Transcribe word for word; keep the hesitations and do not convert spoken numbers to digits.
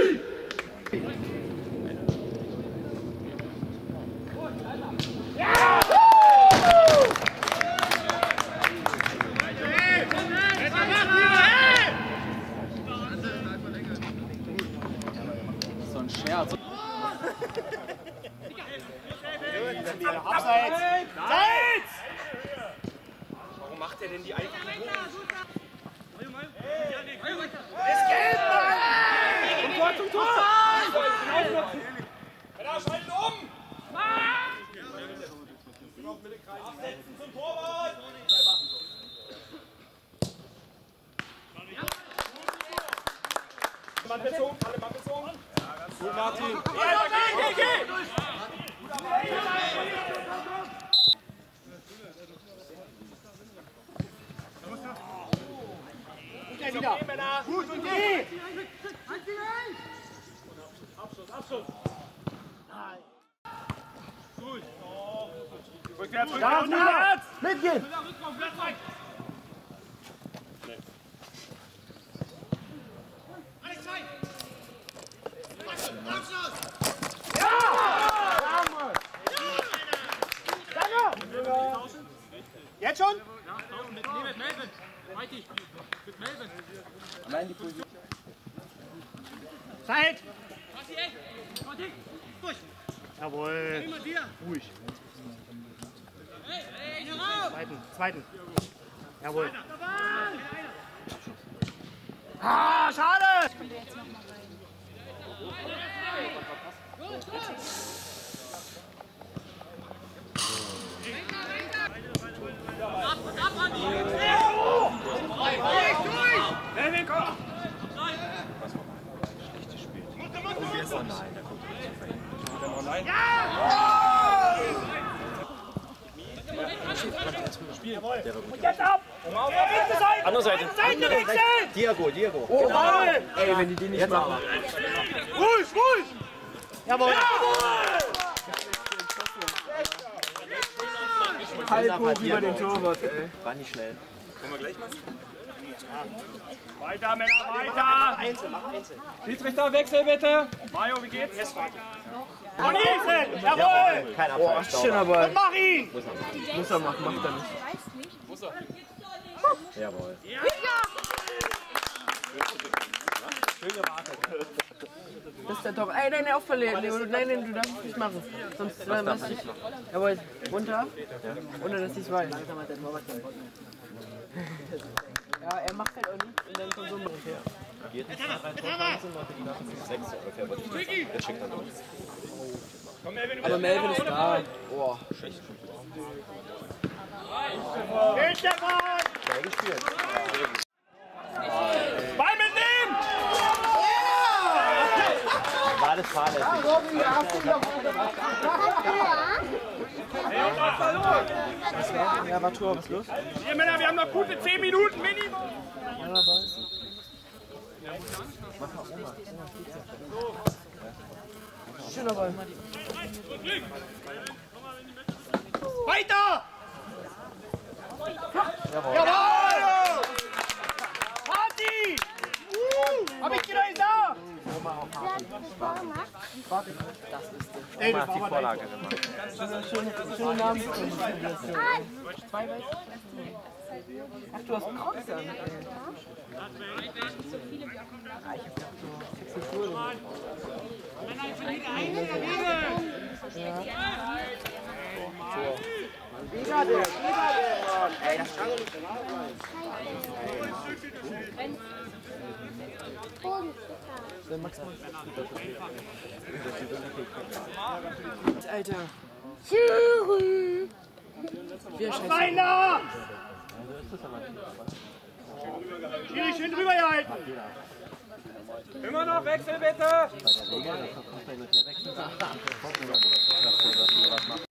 So ein Scherz. Abseits! Abseits! Warum macht er denn die einfachen Tore? Es geht, Mann! Zum Tor, zum Tor! Männer, schalten um! Absetzen zum Torwart! Mann bezogen, alle Mann bezogen. Gut, Martin. Geh, geh, geh! Geh wieder. Gut und geh! Abschluss, Abschluss. Nein. Gut. Rückwärts, rückwärts, rückwärts! Mitgehen! Jetzt schon? Ja, mit Melvin. Weiter. Mit Melvin. Allein die Position. Zeit! Durch! Jawohl! Ruhig. Zweiten, zweiten. Jawohl. Ah, schade! Ab, ab, Andi! Melvin, komm! Schlechtes Spiel. Oh nein, da kommt er noch rein. Ja! Und jetzt ab! Andere Seite! Seite wechseln! Diago, Diago. Oh, Ball! Ey, wenn die die nicht machen. Ruhig, ruhig! Jawohl! Halb hoch über den Torwart, ey. War nicht schnell. Kommen wir gleich mal? Weiter, Männer, weiter! Einzel, mach Einzel. Schiedsrichter, Wechsel bitte! Mario, wie geht's? Jetzt weiter. Und Nielsen! Jawohl! Kein Abfall. Oh, schöner Ball. Und mach ihn! Muss er machen, macht er nicht. Muss er. Jawohl. Ja! Schön gewartet. Das ist der doch. Ey, nein, aufverlegt. Nein, nein, du darfst es nicht machen. Sonst äh, was ich. Jawohl, runter. Ohne dass ich es weiß. Ja, er macht halt auch nicht und dann kommt so ein Bericht her. Geht nicht nach rein, Torchancen, Leute, die nach sechs ungefähr, aber der schickt dann uns. Aber Melvin ist da. Boah. Geht der Mann! Schnell gespielt. Ball mitnehmen! War das fahrlässig. Ja, war Tor, was ist los? Hier Männer, wir haben noch gute zehn Minuten Minimum! Ja, was? Mach mal Oma. Schöner Ball. Weiter! Jawohl. Jawohl! Party! Uh, hab ich dir gesagt! Oma auf Party. Warte. Das ist der. Ey, Oma das hat die war Vorlage gemacht. Schönen Namen. Zwei weiß. Ach, du hast Crocs an. Wieder der, wieder der! Ey, das kann doch nicht Alter. Wir scheißen. Einer! Schiri, schön drüber gehalten! Immer noch Wechsel, bitte! Bei der Regel, da kommt man hin und her wechseln. Gucken, dass wir was machen.